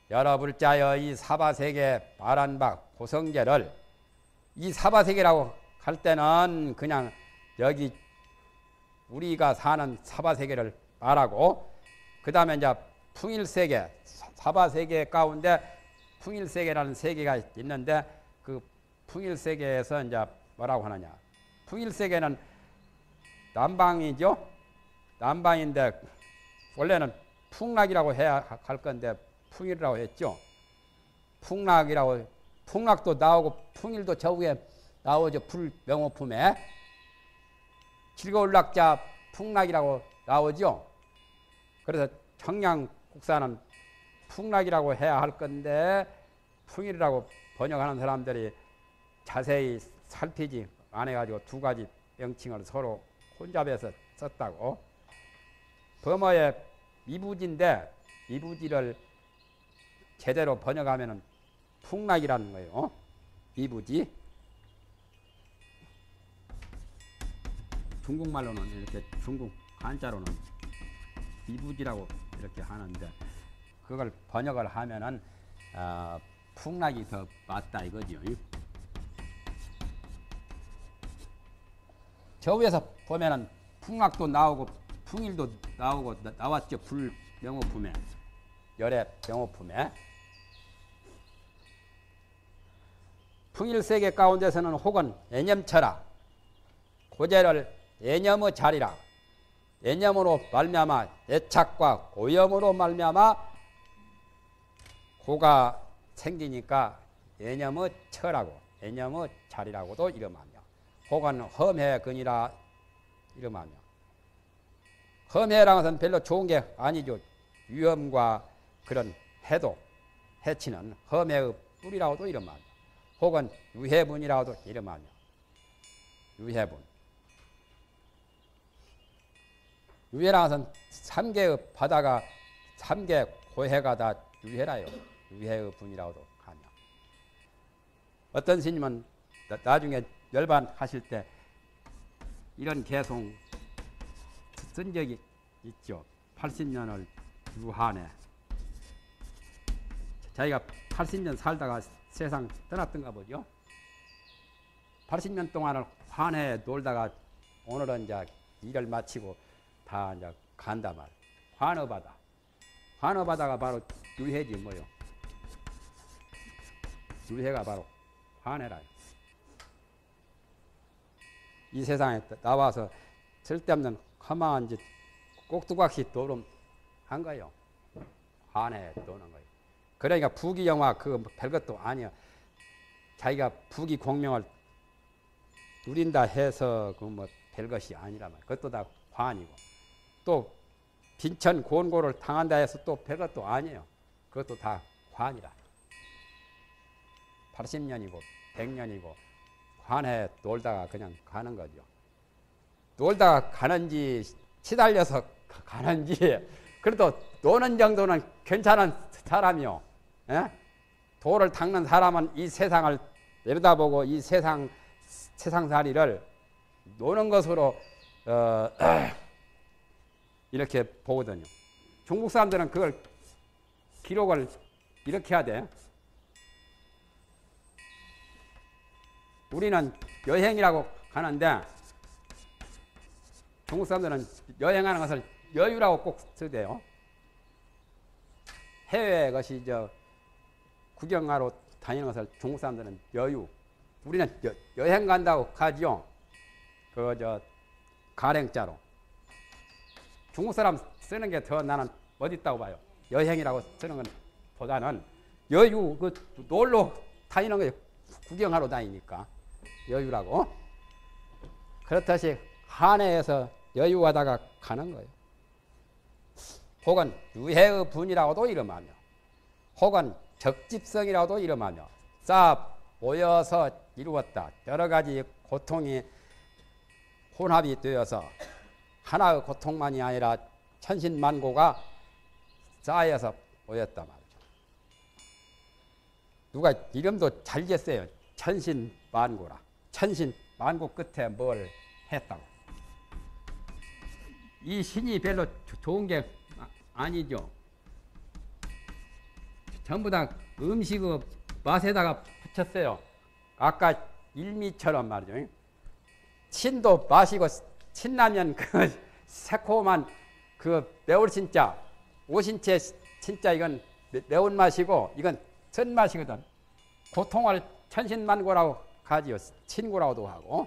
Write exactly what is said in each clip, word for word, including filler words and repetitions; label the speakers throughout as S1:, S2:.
S1: 여러 불자여 이 사바세계 바란바 고성계를 이 사바세계라고 할 때는 그냥 여기 우리가 사는 사바세계를 말하고 그 다음에 이제 풍일세계 사바세계 가운데 풍일세계라는 세계가 있는데 그 풍일세계에서 이제 뭐라고 하느냐 풍일세계는 남방이죠. 남방인데 원래는 풍락이라고 해야 할 건데 풍일이라고 했죠. 풍락이라고 풍락도 나오고 풍일도 저 위에 나오죠. 불명호품에 즐거울 낙자 풍락이라고 나오죠. 그래서 청양국사는 풍락이라고 해야 할 건데 풍일이라고 번역하는 사람들이 자세히 살피지 안 해가지고 두 가지 명칭을 서로 혼잡해서 썼다고. 범어의 미부지인데 미부지를 제대로 번역하면은 풍락이라는 거예요. 미부지. 중국말로는 이렇게 중국 한자로는 미부지라고 이렇게 하는데 그걸 번역을 하면은 어, 풍락이 더 맞다 이거죠. 저 위에서 보면은 풍락도 나오고 풍일도 나오고 나, 나왔죠. 불명호품에 열애 명호품에 풍일세계 가운데서는 혹은 애념처라 고재를 애념의 자리라 애념으로 말미암아 애착과 고염으로 말미암아 고가 생기니까 애념의 처라고 애념의 자리라고도 이름하며 혹은 험해근이라 이름하며 험해라는 것은 별로 좋은 게 아니죠. 위험과 그런 해도 해치는 험해의 뿌리라고도 이름하며 혹은 유해분이라고도 이름하며 유해분 유해라는 것은 삼계의 바다가 삼계 고해가 다 유해라요. 유해의 분이라고도 하며 어떤 스님은 나, 나중에 열반하실 때 이런 개송 쓴 적이 있죠. 팔십 년을 유한에 자기가 팔십 년 살다가 세상 떠났던가 보죠. 팔십 년 동안을 환해에 놀다가 오늘은 이제 일을 마치고 다 이제 간다 말. 환어바다. 환어바다가 바로 유해지 뭐요. 유해가 바로 환해라요. 이 세상에 나와서 쓸데없는 허망한 짓 꼭두각시 도름 한 거예요. 환해에 도는 거예요. 그러니까 부귀영화 그 별것도 아니야. 자기가 부귀 공명을 누린다 해서 그 뭐 별것이 아니라 말. 그것도 다 환이고 또 빈천 곤고를 당한다 해서 또 별것도 아니에요. 그것도 다 환이라. 팔십 년이고 백 년이고 환해 놀다가 그냥 가는 거죠. 놀다가 가는지 치달려서 가는지 그래도 노는 정도는 괜찮은 사람이요. 예? 도를 닦는 사람은 이 세상을 내려다보고 이 세상 세상살이를 노는 것으로 어, 이렇게 보거든요. 중국 사람들은 그걸 기록을 이렇게 해야 돼. 우리는 여행이라고 하는데 중국 사람들은 여행하는 것을 여유라고 꼭 쓰대요. 해외 것이 저 구경하러 다니는 것을 중국 사람들은 여유. 우리는 여, 여행 간다고 하지요. 그 저 가랭자로. 중국 사람 쓰는 게 더 나는 멋있다고 봐요. 여행이라고 쓰는 건 보다는 여유, 그 놀러 다니는 거 구경하러 다니니까 여유라고. 그렇듯이 한해에서 여유하다가 가는 거예요. 혹은 유해의 분이라고도 이름하며 혹은 적집성이라고도 이름하며 쌓아 모여서 이루었다. 여러 가지 고통이 혼합이 되어서 하나의 고통만이 아니라 천신만고가 쌓여서 모였단 말이죠. 누가 이름도 잘 졌어요. 천신만고라. 천신만고 끝에 뭘 했다고. 이 신이 별로 좋은 게 아니죠. 전부 다 음식의 맛에다가 붙였어요. 아까 일미처럼 말이죠. 친도 마시고 친라면 그 새콤한 그 매울 진짜 오신채 진짜 이건 매운 맛이고 이건 쓴 맛이거든. 고통을 천신만고라고 하지요. 친고라고도 하고.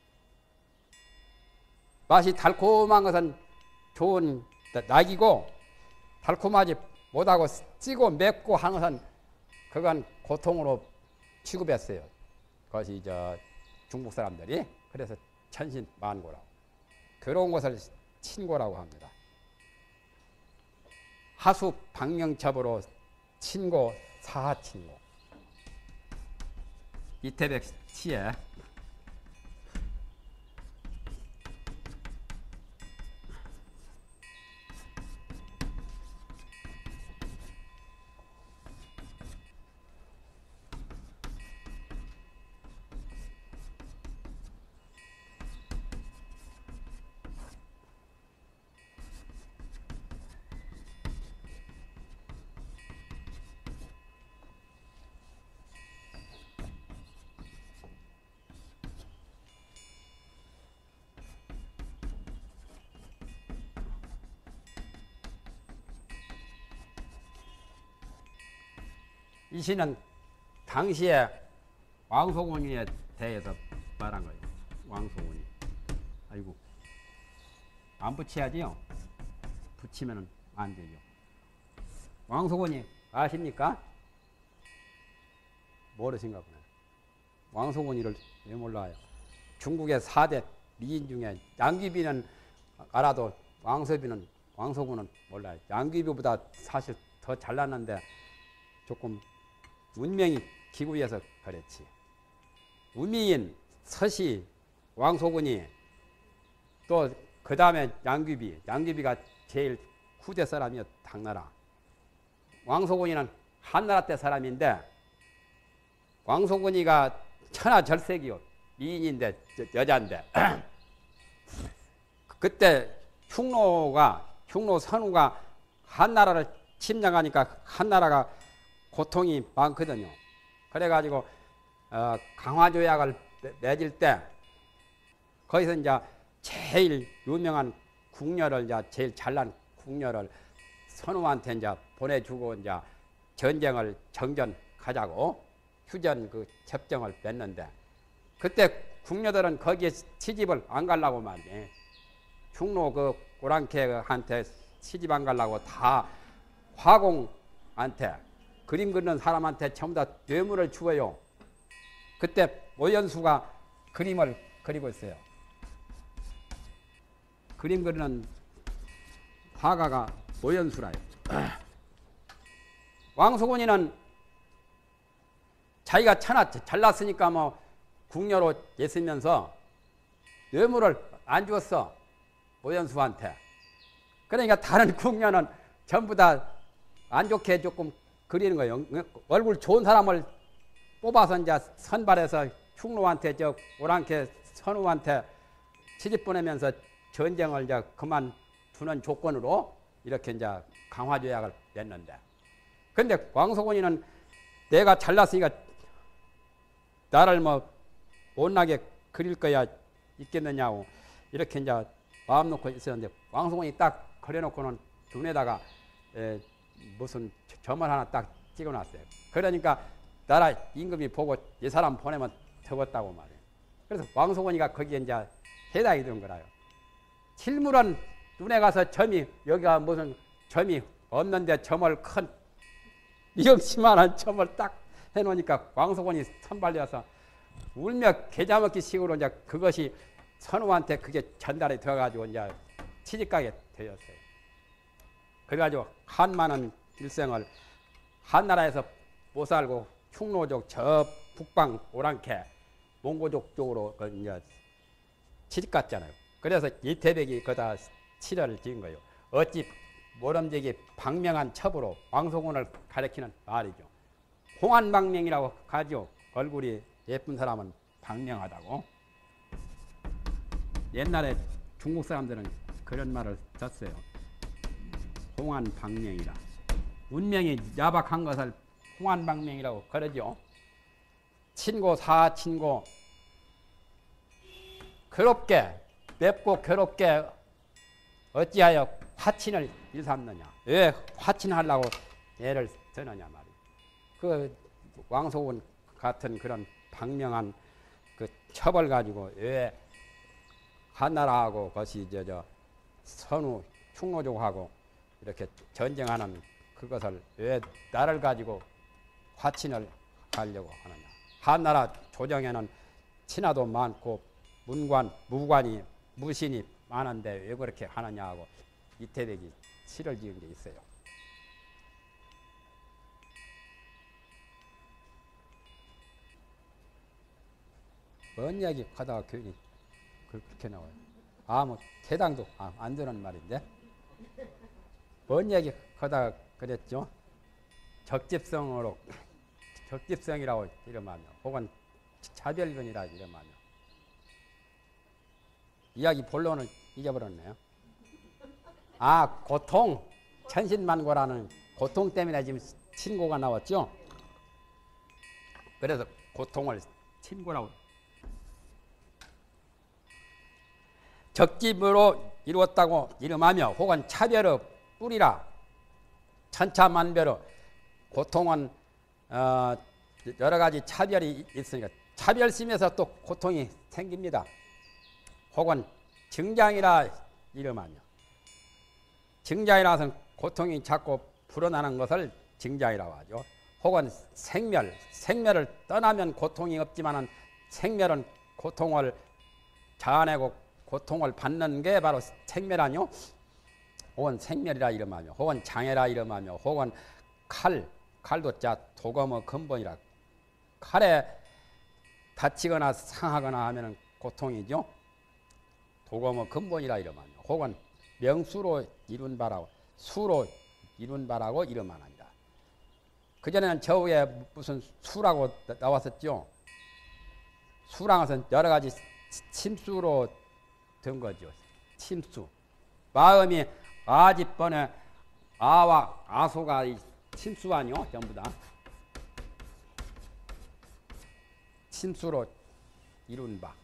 S1: 맛이 달콤한 것은 좋은 낙이고 달콤하지 못하고 찌고 맵고 하는 것은 그건 고통으로 취급했어요. 그것이 저 중국 사람들이. 그래서 천신만고라고. 그런 것을 친고라고 합니다. 하수 방명첩으로 친고 사하친고. 이태백 시에 이 시는 당시에 왕소군이에 대해서 말한 거예요. 왕소군이. 아이고. 안 붙여야지요. 붙이면 안 되죠. 왕소군이 아십니까? 모르신가 보네. 왕소군이를 왜 몰라요? 중국의 사 대 미인 중에 양귀비는 알아도 왕소비는 왕소군은 몰라요. 양귀비보다 사실 더 잘났는데 조금 운명이 기구해서 그랬지. 우미인, 서시, 왕소군이 또 그 다음에 양귀비. 양귀비가 제일 후대 사람이요. 당나라. 왕소군이는 한나라 때 사람인데 왕소군이가 천하절색이요. 미인인데 여자인데 그때 흉노가 흉노 선우가 한나라를 침략하니까 한나라가 고통이 많거든요. 그래가지고 어, 강화조약을 맺을 때 거기서 이제 제일 유명한 궁녀를 이제 제일 잘난 궁녀를 선우한테 이제 보내주고 이제 전쟁을 정전하자고 휴전 그 협정을 맺는데 그때 궁녀들은 거기에 시집을 안 가려고 말이에요. 흉노 그 오랑캐한테 시집 안 가려고 다 화공한테 그림 그리는 사람한테 전부 다 뇌물을 주어요. 그때 오연수가 그림을 그리고 있어요. 그림 그리는 화가가 오연수라요. 왕소군이는 자기가 천하 잘났으니까 뭐 궁녀로 있으면서 뇌물을 안 주었어. 오연수한테. 그러니까 다른 궁녀는 전부 다 안 좋게 조금 그리는 거예요. 얼굴 좋은 사람을 뽑아서 이제 선발해서 흉노한테 저 오랑캐 선우한테 시집 보내면서 전쟁을 이제 그만두는 조건으로 이렇게 이제 강화조약을 냈는데. 근데 왕소군이는 내가 잘났으니까 나를 뭐 못나게 그릴 거야 있겠느냐고 이렇게 이제 마음 놓고 있었는데 왕소군이 딱 그려놓고는 눈에다가 에, 무슨 점을 하나 딱 찍어놨어요. 그러니까 나라 임금이 보고 이 사람 보내면 적었다고 말이에요. 그래서 왕소군이가 거기에 이제 해당이 되는 거라요. 실물은 눈에 가서 점이 여기가 무슨 점이 없는데 점을 큰 미역치만한 점을 딱 해놓으니까 왕소군이 선발려서 울며 계자 먹기 식으로 이제 그것이 선우한테 그게 전달이 되어가지고 이제 취직가게 되었어요. 그래가지고 한많은 일생을 한나라에서 못 살고 흉노족 저 북방 오랑캐 몽고족 쪽으로 이제 취직 갔잖아요. 그래서 이태백이 거다 치료를 지은 거예요. 어찌 모름지기 방명한 첩으로 왕소군을 가리키는 말이죠. 홍안방명이라고 하죠. 얼굴이 예쁜 사람은 방명하다고. 옛날에 중국 사람들은 그런 말을 썼어요. 홍안방명이라. 운명이 야박한 것을 홍안방명이라고 그러죠. 친고 사친고 괴롭게 맵고 괴롭게 어찌하여 화친을 일삼느냐. 왜 화친하려고 애를 쓰느냐 말이야. 그 왕소운 같은 그런 방명한 그 첩을 가지고 왜 한나라하고 것이 저, 저 선우 충노족하고 이렇게 전쟁하는 그것을 왜 나를 가지고 화친을 하려고 하느냐. 한나라 조정에는 친하도 많고 문관, 무관이, 무신이 많은데 왜 그렇게 하느냐 하고 이태백이 시를 지은 게 있어요. 뭔 이야기 하다가 괜히 그렇게 나와요. 아무 대당도 아, 안 되는 말인데. 뭔 이야기 하다가 그랬죠. 적집성으로 적집성이라고 이름하며 혹은 차별근이라 이름하며 이야기 본론을 잊어버렸네요. 아, 고통 천신만고라는 고통 때문에 지금 친고가 나왔죠. 그래서 고통을 친고라고. 적집으로 이루었다고 이름하며 혹은 차별의 뿌리라. 천차만별의 고통은 어, 여러 가지 차별이 있으니까 차별심에서 또 고통이 생깁니다. 혹은 증장이라 이름하며 증장이라서는 고통이 자꾸 불어나는 것을 증장이라고 하죠. 혹은 생멸, 생멸을 떠나면 고통이 없지만은 생멸은 고통을 자아내고 고통을 받는 게 바로 생멸 아니요? 혹은 생멸이라 이름하며 혹은 장애라 이름하며 혹은 칼, 칼도 자 도검의 근본이라. 칼에 다치거나 상하거나 하면은 고통이죠. 도검의 근본이라 이름하며 혹은 명수로 이룬 바라고 수로 이룬 바라고 이름하느니라. 그전에는 저 위에 무슨 수라고 나왔었죠. 수란 것은 여러 가지 침수로 된 거죠. 침수. 마음이 아집번에 아와 아소가 침수 아니요? 전부 다. 침수로 이룬 바.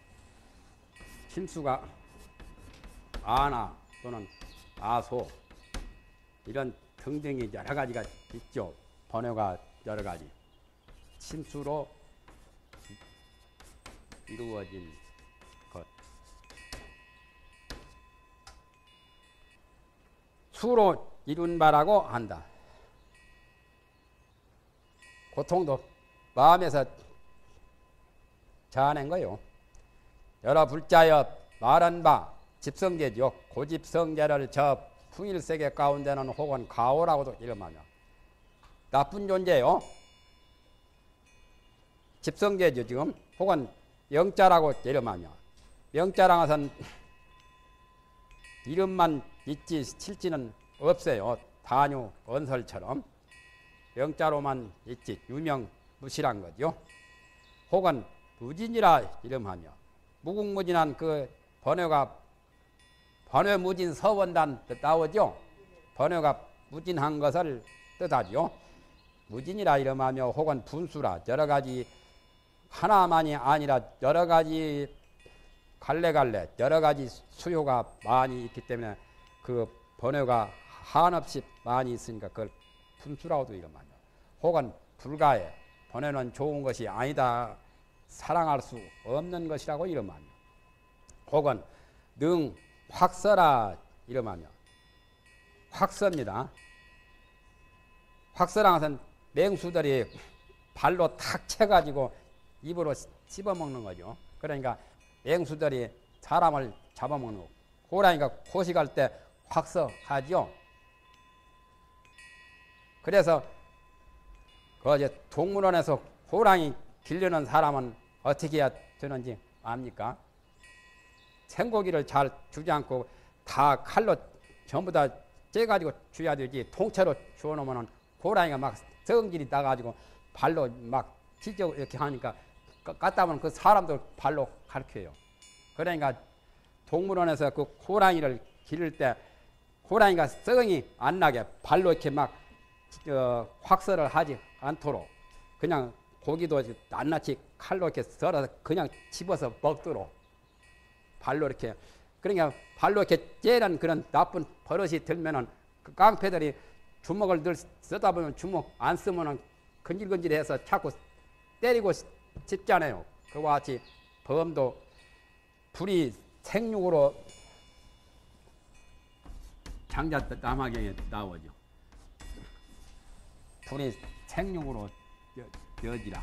S1: 침수가 아나 또는 아소 이런 등등이 여러 가지가 있죠. 번호가 여러 가지. 침수로 이루어진 것. 수로 이룬 바라고 한다. 고통도 마음에서 자아낸 거요. 여러 불자여 말한 바 집성계죠. 고집성계를 저 풍일세계 가운데는 혹은 가오라고도 이름하며 나쁜 존재요. 집성계죠. 지금 혹은 영자라고 이름하며 영자랑 것은 이름만 있지 실지는 없어요. 단유 언설처럼 영자로만 있지 유명무실한 거죠. 혹은 무진이라 이름하며 무궁무진한 그 번뇌가 번뇌무진 서원단 나오죠. 번뇌가 무진한 것을 뜻하죠. 무진이라 이름하며 혹은 분수라 여러 가지 하나만이 아니라 여러 가지 갈래갈래 여러 가지 수요가 많이 있기 때문에 그 번뇌가 한없이 많이 있으니까 그걸 분수라고도 이름하죠. 혹은 불가해 번뇌는 좋은 것이 아니다. 사랑할 수 없는 것이라고 이름하며 혹은 능 확서라 이름하며 확서입니다. 확서란 것은 맹수들이 발로 탁 채가지고 입으로 씹어먹는 거죠. 그러니까 맹수들이 사람을 잡아먹는 거. 호랑이가 고식할 때 확서하죠. 그래서 그 이제 동물원에서 호랑이 기르는 사람은 어떻게 해야 되는지 압니까? 생고기를 잘 주지 않고 다 칼로 전부 다 째가지고 줘야 되지. 통째로 주워놓으면 호랑이가 막 성질이 나가지고 발로 막 찢어 이렇게 하니까 갖다 보면 그 사람들 발로 가르쳐요. 그러니까 동물원에서 그 호랑이를 기를 때 호랑이가 썩이 안 나게 발로 이렇게 막 어, 확설을 하지 않도록 그냥 고기도 낱낱이 칼로 이렇게 썰어서 그냥 집어서 먹도록 발로 이렇게 그러니까 발로 이렇게 째는 그런 나쁜 버릇이 들면은 그 깡패들이 주먹을 늘 쓰다 보면 주먹 안 쓰면은 근질근질해서 자꾸 때리고 싶잖아요. 그와 같이 범도 불이 생육으로 장자 남화경에 나오죠. 불이 생육으로 여지라.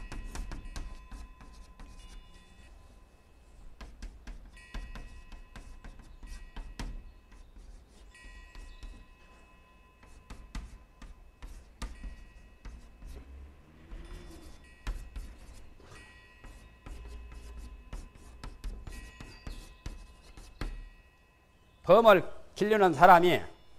S1: 범을 기르는 사람이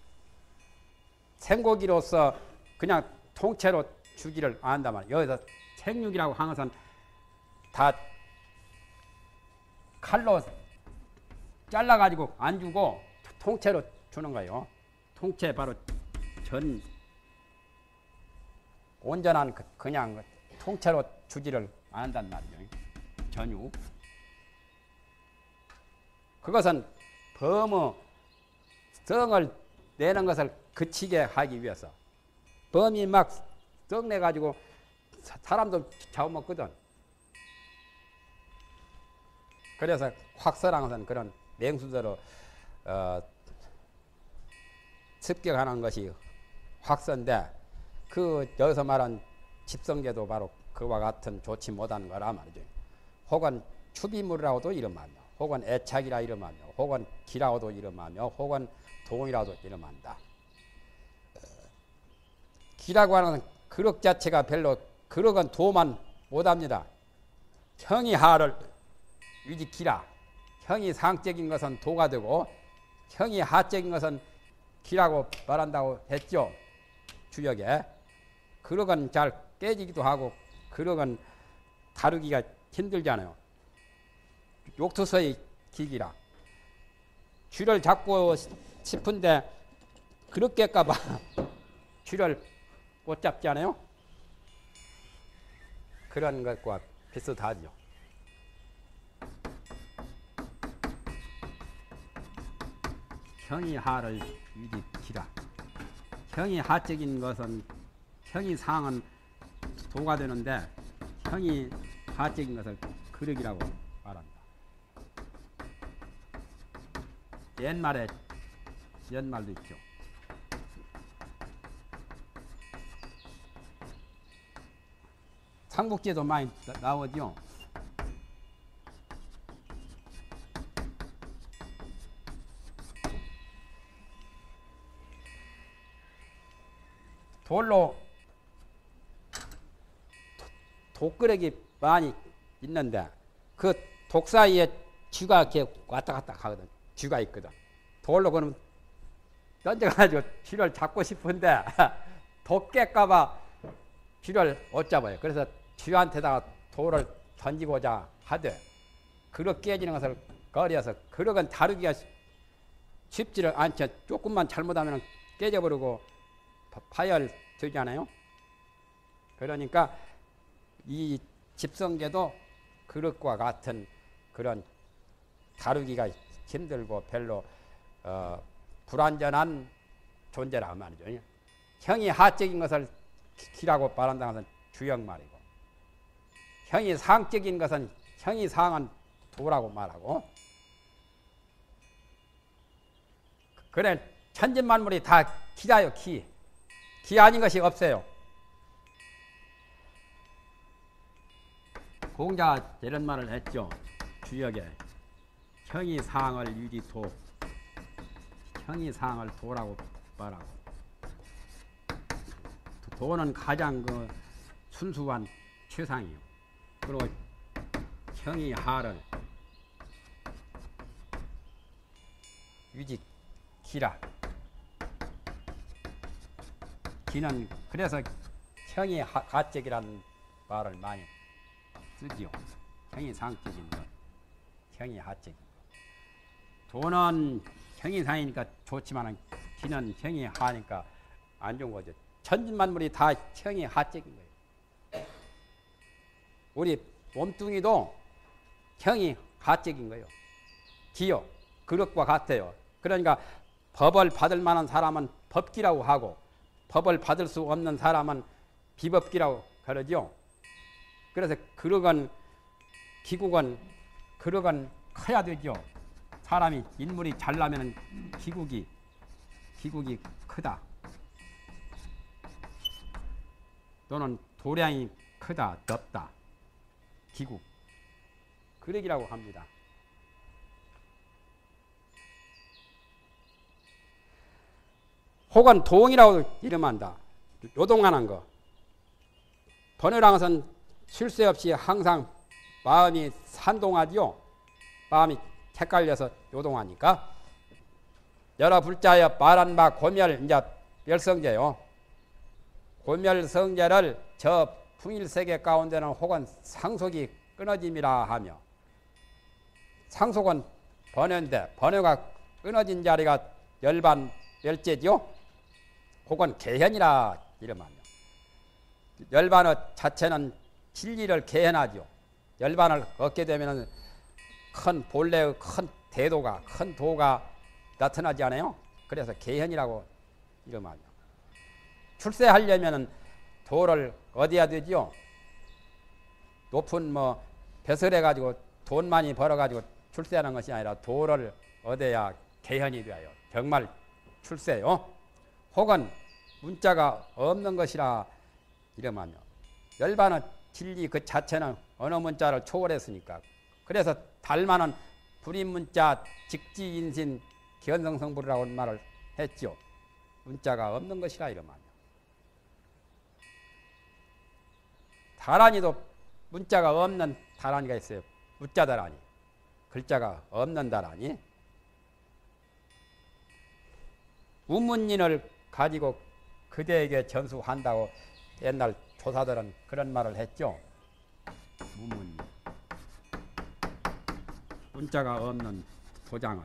S1: 생고기로서 그냥 통째로 주기를 안 한단 말이에요. 여기서 생육이라고 하는 것은 다 칼로 잘라가지고 안 주고 통째로 주는 거예요. 통째 바로 전 온전한 그냥 통째로 주지를 안 한단 말이죠. 전육. 그것은 범의 성을 내는 것을 그치게 하기 위해서 범이 막 썩내가지고 사람도 잡아먹거든. 그래서 확설한 것은 그런 맹수대로 어, 습격하는 것이 확선데 그 여기서 말한 집성계도 바로 그와 같은 좋지 못한 거라 말이죠. 혹은 추비물이라고도 이름하며 혹은 애착이라 이름하며 혹은 기라고도 이름하며 혹은 동이라도 이름한다. 기라고 하는 그릇 자체가 별로 그릇은 도만 못합니다. 형이 하를 유지 기라. 형이 상적인 것은 도가 되고 형이 하적인 것은 기라고 말한다고 했죠. 주역에. 그릇은 잘 깨지기도 하고 그릇은 다루기가 힘들잖아요. 욕투서의 기기라. 쥐를 잡고 싶은데 그렇게 깰까봐 쥐를 못 잡지 않아요? 그런 것과 비슷하죠. 형이 하를 유지키라. 형이 하적인 것은 형이 상은 도가 되는데 형이 하적인 것을 그릇이라고 말한다. 옛말에 옛말도 있죠. 삼국지에도 많이 나오죠. 돌로 독거력이 많이 있는데 그 독 사이에 쥐가 이렇게 왔다 갔다 하거든. 쥐가 있거든. 돌로 그러면 던져가지고 쥐를 잡고 싶은데 독 깰까봐 쥐를 못 잡아요. 그래서 쥐한테다가 돌을 던지고자 하되 그릇 깨지는 것을 거리어서 그릇은 다루기가 쉽지를 않죠. 조금만 잘못하면 깨져버리고 파열 되잖아요. 그러니까 이 집성계도 그릇과 같은 그런 다루기가 힘들고 별로 어, 불완전한 존재라 말이죠. 형이 하적인 것을 기라고 말한다는 것은 주역 말이고 형이 상적인 것은 형이 상한 도라고 말하고 그래 천진만물이 다 기라요. 기. 기 아닌 것이 없어요. 공자가 이런 말을 했죠. 주역에 형이 상을 유지도 형이 상을 도라고 말하고 도는 가장 그 순수한 최상이요. 그리고 형이 하를 유지기라. 기는 그래서 형이 가적이라는 말을 많이 쓰지요. 형이 상적인 것, 형이 하적인 것. 도는 형이 상이니까 좋지만 기는 형이 하니까 안 좋은 거죠. 천진만물이 다 형이 하적인 거예요. 우리 몸뚱이도 형이 하적인 거예요. 기요. 그릇과 같아요. 그러니까 법을 받을 만한 사람은 법기라고 하고 법을 받을 수 없는 사람은 비법기라고 그러죠. 그래서 그릇은 기국은 그릇은 커야 되죠. 사람이 인물이 잘나면 기국이 기국이 크다. 또는 도량이 크다, 넓다. 기국. 그릇이라고 합니다. 혹은 동이라고 이름한다. 요동하는 거. 번외랑 것은 쉴 새 없이 항상 마음이 산동하지요. 마음이 헷갈려서 요동하니까. 여러 불자여 말한 바 고멸, 이제 멸성제요. 고멸성제를 저 풍일세계 가운데는 혹은 상속이 끊어짐이라 하며, 상속은 번외인데 번외가 끊어진 자리가 열반 멸제죠. 혹은 개현이라 이름하며, 열반의 자체는 진리를 개현하죠. 열반을 얻게 되면 큰 본래의 큰 대도가, 큰 도가 나타나지 않아요. 그래서 개현이라고 이름하죠. 출세하려면 도를 얻어야 되지요. 높은 뭐 배설해 가지고 돈 많이 벌어 가지고 출세하는 것이 아니라 도를 얻어야 개현이 되어요. 정말 출세요. 혹은 문자가 없는 것이라 이름하며, 열반의 진리 그 자체는 어느 문자를 초월했으니까. 그래서 달마는 불인문자 직지인신 견성성불이라고 말을 했죠. 문자가 없는 것이라 이름하며, 다란이도 문자가 없는 다란이가 있어요. 문자 다란이, 글자가 없는 다란이. 우문인을 가지고 그대에게 전수한다고 옛날 조사들은 그런 말을 했죠. 우문인, 문자가 없는 도장을.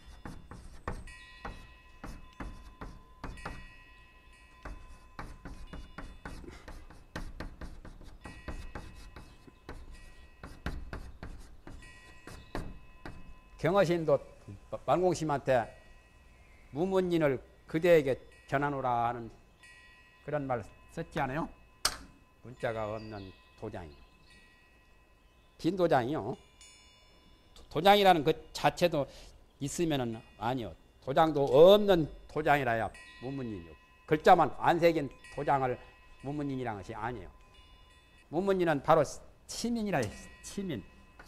S1: 경허신도 만공심한테 무문인을 그대에게 전하노라 하는 그런 말 썼지 않아요? 문자가 없는 도장이요. 빈 도장이요. 도장이라는 그 자체도 있으면은 아니요. 도장도 없는 도장이라야 무문인이요. 글자만 안 새긴 도장을 무문인이라는 것이 아니에요. 무문인은 바로 치민이라 해요. 치민.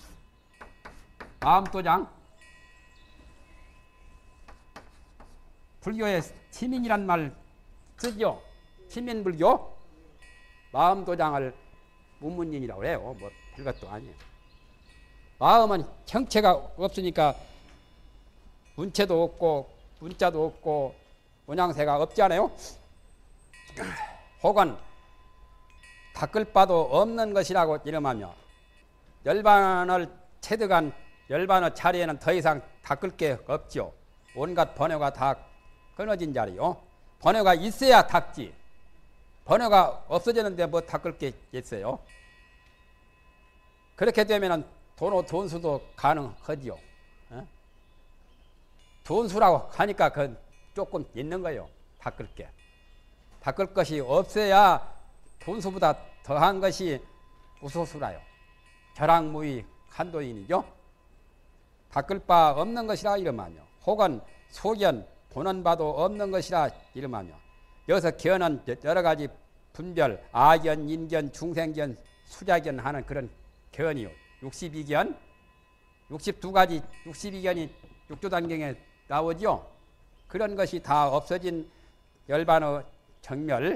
S1: 마음도장. 불교에 치민이란 말 쓰죠. 치민불교. 마음도장을 무문인이라고 해요. 뭐 별것도 아니에요. 마음은 형체가 없으니까 문체도 없고 문자도 없고 모양새가 없지 않아요? 혹은 닦을 바도 없는 것이라고 이름하며, 열반을 체득한 열반의 자리에는 더 이상 닦을 게 없죠. 온갖 번뇌가 다 끊어진 자리요. 번뇌가 있어야 닦지. 번뇌가 없어지는데 뭐 닦을 게 있어요. 그렇게 되면 돈호 돈수도 가능하지요. 어? 돈수라고 하니까 그 조금 있는 거예요. 닦을 게. 닦을 것이 없어야 돈수보다 더한 것이 무소수라요. 결항무의 한도인이죠. 닦을 바 없는 것이라 이름하며, 혹은 소견 보는 바도 없는 것이라 이름하며, 여기서 견은 여러 가지 분별, 아견, 인견, 중생견, 수자견 하는 그런 견이요. 육십이 견, 육십이 가지 육십이 견이 육조단경에 나오죠. 그런 것이 다 없어진 열반의 정멸,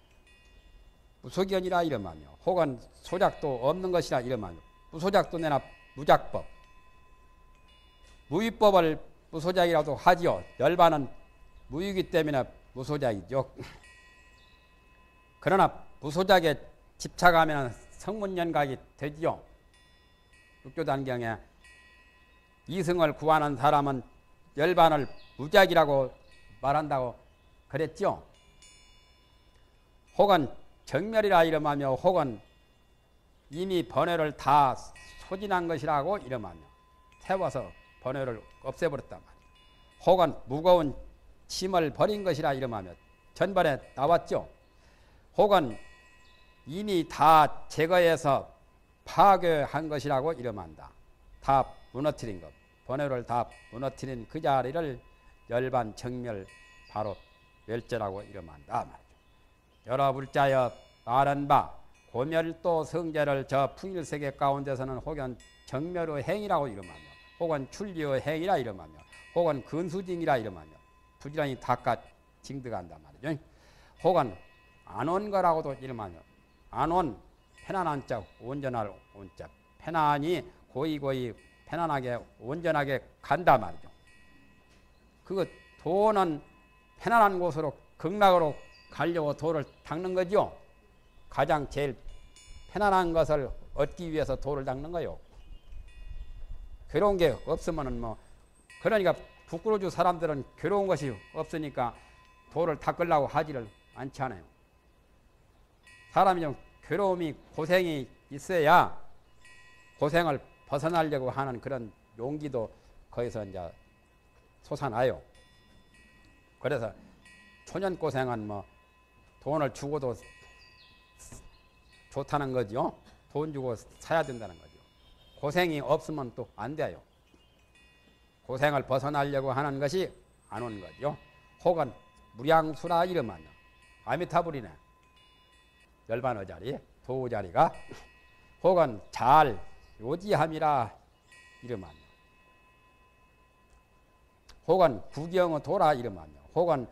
S1: 무소견이라 이름하며, 혹은 소작도 없는 것이라 이름하며, 무소작도 내나 무작법, 무위법을 무소작이라도 하지요. 열반은 무위이기 때문에 무소작이죠. 그러나 무소작에 집착하면 성문연각이 되지요. 육조단경에 이승을 구하는 사람은 열반을 무작이라고 말한다고 그랬죠. 혹은 정멸이라 이름하며 혹은 이미 번뇌를 다 소진한 것이라고 이름하며 태워서 번뇌를 없애버렸단 말이에요. 혹은 무거운 짐을 버린 것이라 이름하며 전번에 나왔죠. 혹은 이미 다 제거해서 파괴한 것이라고 이름한다. 다 무너뜨린 것. 번뇌를 다 무너뜨린 그 자리를 열반 정멸 바로 멸제라고 이름한다 말이죠. 여러 불자여 말한 바 고멸도 성제를 저 풍일세계 가운데서는 혹은 정멸의 행이라고 이름하며 혹은 출리의 행이라 이름하며 혹은 근수징이라 이름하며 부지런히 닦아 징득한단 말이죠. 혹은 안 온 거라고도 이름하며 안 온 편안한 자 온전할 온자 편안히 고이고이 편안하게 온전하게 간다 말이죠. 그 도는 편안한 곳으로 극락으로 가려고 도를 닦는 거죠. 가장 제일 편안한 것을 얻기 위해서 도를 닦는 거요. 괴로운 게 없으면은 뭐 그러니까 부끄러워주 사람들은 괴로운 것이 없으니까 도를 닦으려고 하지를 않지 않아요. 사람이 좀 괴로움이 고생이 있어야 고생을 벗어나려고 하는 그런 용기도 거기서 이제 솟아나요. 그래서 초년 고생은 뭐 돈을 주고도 좋다는 거죠. 돈 주고 사야 된다는 거죠. 고생이 없으면 또 안 돼요. 고생을 벗어나려고 하는 것이 안 온 거죠. 혹은 무량수라 이름하며 아미타불이네. 열반의 자리, 도의 자리가 혹은 잘 요지함이라 이름하며 혹은 구경의 도라 이름하며 혹은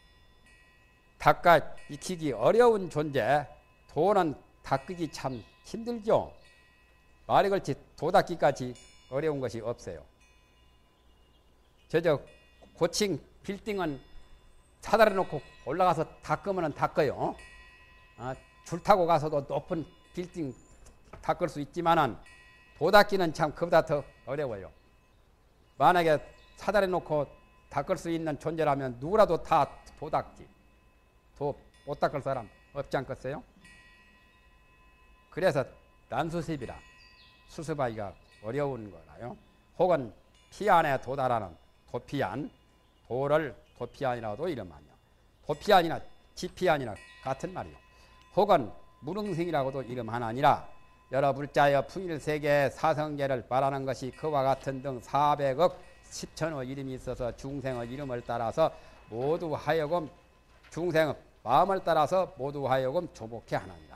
S1: 닦아 익히기 어려운 존재 도는 닦기 참 힘들죠. 말이 그렇지 도 닦기까지 어려운 것이 없어요. 저저 고층 빌딩은 사다리 놓고 올라가서 닦으면 닦아요. 아, 줄 타고 가서도 높은 빌딩 닦을 수 있지만은 도 닦기는 참 그보다 더 어려워요. 만약에 사다리 놓고 닦을 수 있는 존재라면 누구라도 다 도 닦지. 도 못 닦을 사람 없지 않겠어요? 그래서 난수습이라 수습하기가 어려운 거라요. 혹은 피안에 도달하는 도피안, 도를 도피안이라고도 이름하며 도피안이나 지피안이나 같은 말이요. 혹은 무릉생이라고도 이름하나니라. 여러 불자여 풍일세계 사성계를 말하는 것이 그와 같은 등 사백억 십천의 이름이 있어서 중생의 이름을 따라서 모두 하여금 중생의 마음을 따라서 모두 하여금 조복해 하나니